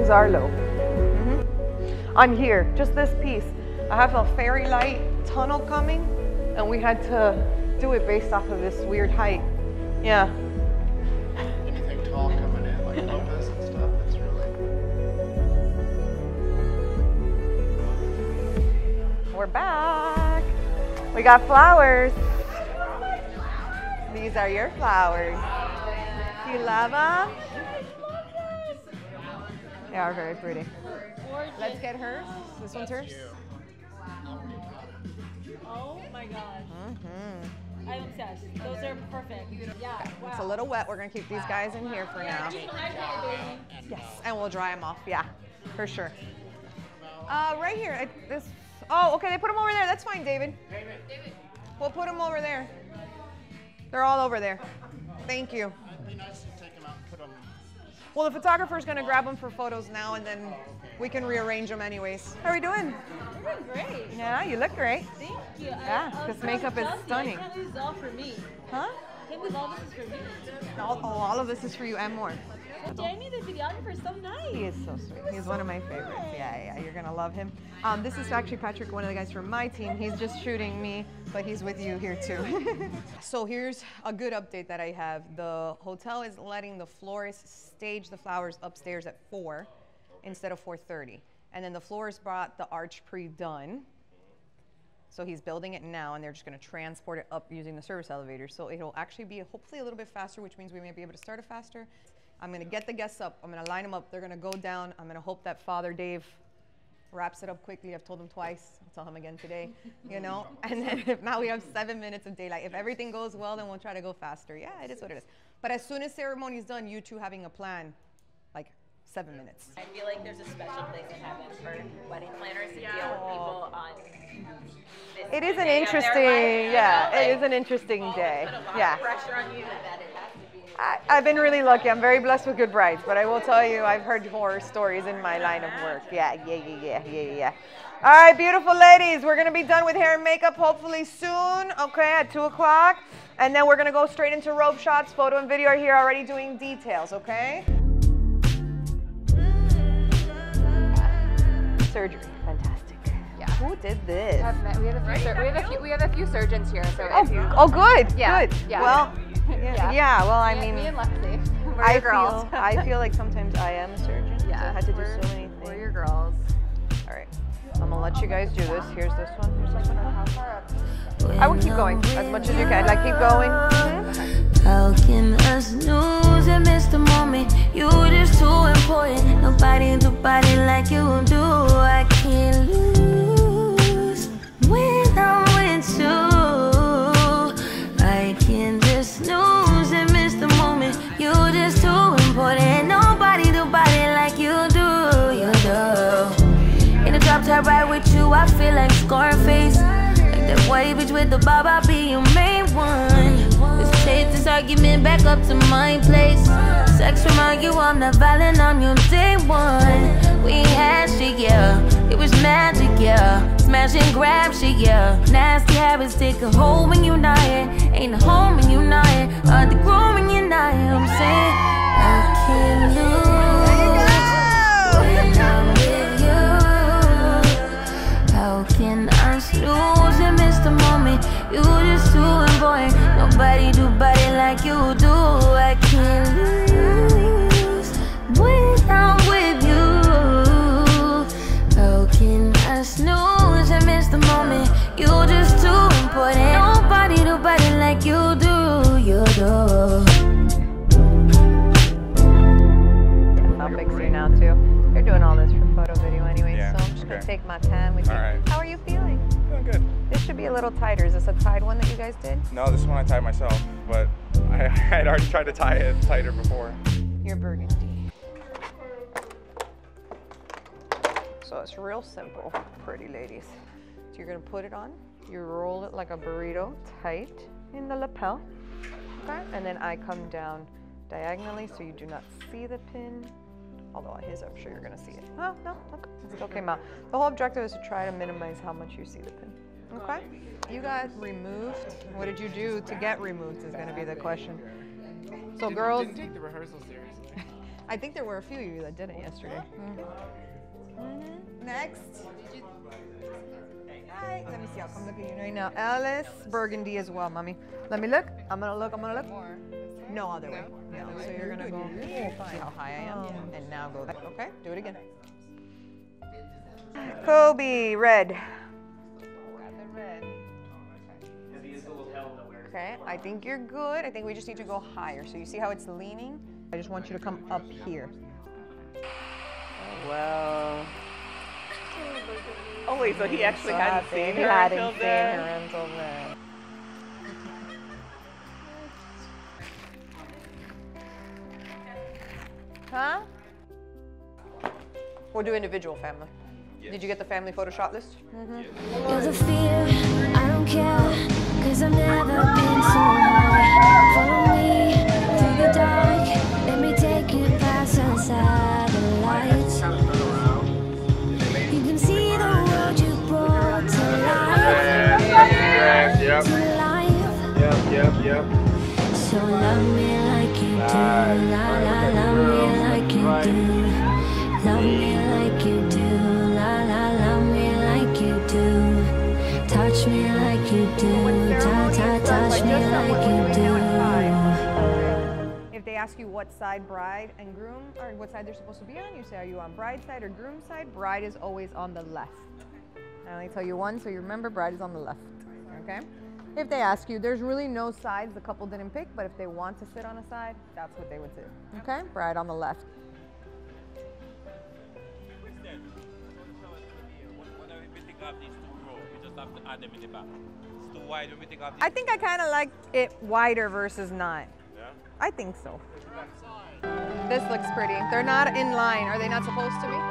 things are low. On here, just this piece, I have a fairy light tunnel coming, and we had to do it based off of this weird height. Yeah. Anything tall coming in, like locust and stuff, it's really... We're back. We got flowers. These are your flowers. Do you love them? They are very pretty. Let's get hers. This one's hers. Oh my gosh. I'm obsessed. Those are perfect. Yeah. Wow. It's a little wet. We're gonna keep these guys in here for now. Yes, and we'll dry them off. Yeah, for sure. Right here. This. Oh, okay. They put them over there. That's fine, David. David. We'll put them over there. They're all over there. Thank you. It'd be nice to take them out and put them... Well, the photographer's gonna grab them for photos now, and then we can rearrange them anyways. How are we doing? You're doing great. Yeah, you look great. Thank you. Yeah, this makeup is stunning. I can't believe this is all for me. Huh? I can't believe all this is for me. All of this is for you and more. Danny, the videographer, is so nice. He is so sweet. He's one of my favorites. Yeah, you're gonna love him. This is actually Patrick, one of the guys from my team. He's just shooting me, but he's with you here too. So here's a good update that I have. The hotel is letting the florist stage the flowers upstairs at 4 instead of 4:30. And then the florist brought the arch pre-done. So he's building it now, and they're just gonna transport it up using the service elevator. So it'll actually be hopefully a little bit faster, which means we may be able to start it faster. I'm gonna get the guests up, I'm gonna line them up, they're gonna go down. I'm gonna hope that Father Dave wraps it up quickly. I've told him twice, I'll tell him again today, you know? And then if not, we have 7 minutes of daylight. If everything goes well, then we'll try to go faster. Yeah, it is what it is. But as soon as ceremony's done, you two having a plan, like 7 minutes. I feel like there's a special place in heaven for wedding planners to deal with people on this. It is an day of interesting, their life, yeah, like, it is an interesting day. Put a lot Yeah. of pressure on you that it has to be. I've been really lucky. I'm very blessed with good brides, but I will tell you, I've heard horror stories in my line of work. Yeah. All right, beautiful ladies, we're gonna be done with hair and makeup hopefully soon, okay, at 2 o'clock. And then we're gonna go straight into robe shots. Photo and video are here already doing details, okay? Surgery, fantastic. Yeah. Who did this? We have a few surgeons here, so Oh, good, Yeah, good. yeah. Well, yeah, well, I mean, me and Lexi, we're your girls. I feel like sometimes I am a surgeon. Yeah, So I had to do so many things. We're your girls. All right, I'm gonna let you guys do this. Here's this one. Here's this one. How far up? I will keep going as much as you can. Like, keep going. How can I snooze and miss the moment? You just too important. Nobody do body like you do. I can't lose when I'm with you. I can just snooze and miss the moment. You just too important. Nobody do body like you do. You do. In the drop top ride with you, I feel like Scarface. Like that white bitch with the bob, I'll be your main one. Let's take this argument back up to my place. Sex remind you I'm not violent, I'm your day one. We had shit, yeah. It was magic, yeah. Smash and grab shit, yeah. Nasty habits take a hold when you're not here. Ain't a home when you're not here. Hard to grow when you're not here. I'm saying I can't lose when I'm with you. How can I snooze and miss the moment? You just too important. Nobody do body like you do. I can't lose when I'm with you. How can I snooze and miss the moment? You just too important. Nobody do body like you do. You do. I'll fix you now too. You're doing all this for photo video anyway, Yeah, so I'm just gonna take my time with you. All right. How are you feeling? Doing good. This should be a little tighter. Is this a tied one that you guys did? No, this one I tied myself, but I had already tried to tie it tighter before. Your burgundy. So it's real simple, pretty ladies. So you're gonna put it on, you roll it like a burrito, tight in the lapel, okay? And then I come down diagonally so you do not see the pin. Although on his, I'm sure you're gonna see it. Oh, no, okay, it's okay, Ma. The whole objective is to try to minimize how much you see the pin, okay? You got removed. What did you do to get removed is gonna be the question. So girls, Didn't take the rehearsal seriously. I think there were a few of you that did it yesterday. Next. Hi. Let me see. I'll come look at you right now. Alice, burgundy as well, mommy. Let me look. I'm gonna look. No, other way. No. So you're gonna go. See how high I am, and now go. Okay. Do it again. Kobe, red. Okay, I think you're good. I think we just need to go higher. So you see how it's leaning? I just want you to come up here. Well. Oh wait, so he actually hadn't seen her until then? Huh? We'll do individual family. Yes. Did you get the family photo shot list? You're the fear, I don't care, 'cause I've never been so high. Follow me through the dark, let me take you past the satellites. You can see the world you brought to life. To life. Yep. So love me like you do, love me like you do. Love me like you do, love me like you do. Touch me like you do, touch me like you do. If they ask you what side bride and groom, or what side they're supposed to be on, you say, are you on bride side or groom side? Bride is always on the left. I only tell you one, so you remember bride is on the left, okay? If they ask you, there's really no sides the couple didn't pick, but if they want to sit on a side, that's what they would do, okay? Bride on the left. I think I kind of like it wider versus not. Yeah? I think so. This looks pretty. They're not in line. Are they not supposed to be?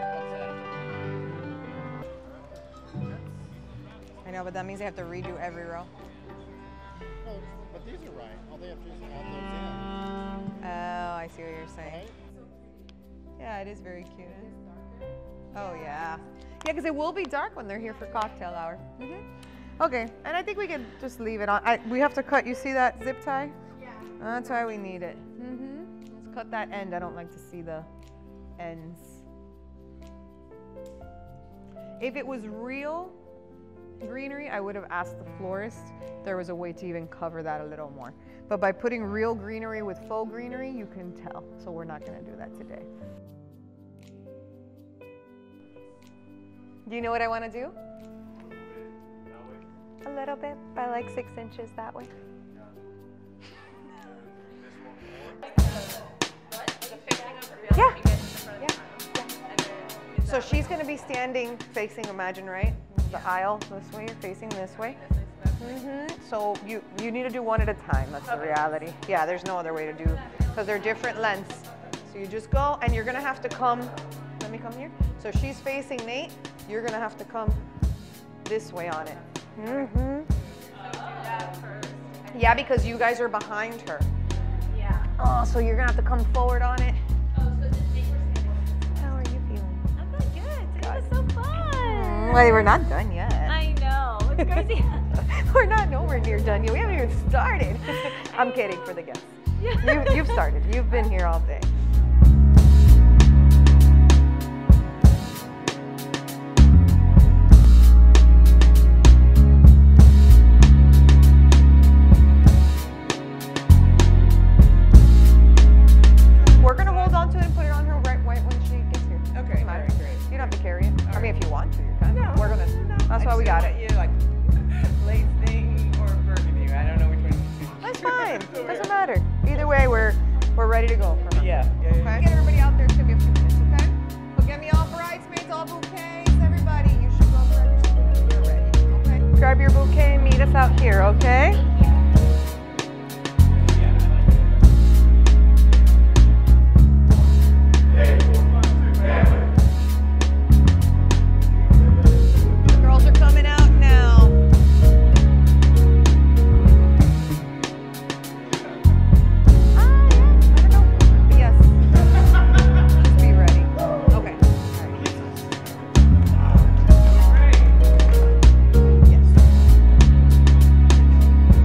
I know, but that means they have to redo every row. Oh, but these are right. All they have to do is add those in. Oh, I see what you're saying. Right? Yeah, it is very cute. Oh, yeah. Yeah, because it will be dark when they're here for cocktail hour. Okay, and I think we can just leave it on. We have to cut, you see that zip tie? Yeah. That's why we need it. Let's cut that end. I don't like to see the ends. If it was real greenery, I would have asked the florist if there was a way to even cover that a little more. But by putting real greenery with faux greenery, you can tell. So we're not gonna do that today. Do you know what I want to do? A little bit, by like 6 inches that way. Yeah. So she's going to be standing facing, imagine, right? The aisle this way, you're facing this way. So you need to do one at a time, that's the reality. Yeah, there's no other way to do, because they're different lengths. So you just go, and you're going to have to come, let me come here. So she's facing Nate, you're going to have to come this way on it. Yeah, because you guys are behind her. Yeah. Oh, so you're going to have to come forward on it. Oh, so just Nate was standing. How are you feeling? I'm feeling good. Today was so fun. Well, we're not done yet. I know. It's crazy. We're not nowhere near done yet. We haven't even started. I'm kidding for the guests. You've started. You've been here all day. We're going to hold on to it and put it on her right when she gets here. Okay, all right, great. You don't have to carry it. I mean, if you want to, you can. No, we're going to. That's why we got it. You like lace thing or burgundy? I don't know which one. That's fine. Doesn't matter. Either way, we're ready to go. For her. Yeah. Okay. Get everybody out there. It's going to be a few minutes, okay? So get me all bridesmaids, all bouquets. Everybody, you should go grab your stuff when you're ready, okay? Grab your bouquet and meet us out here, okay? Girls are coming out now. Yes. Just be ready. Okay. Yes.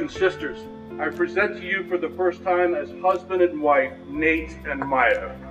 and sisters, I present to you for the first time as husband and wife, Nate and Mya.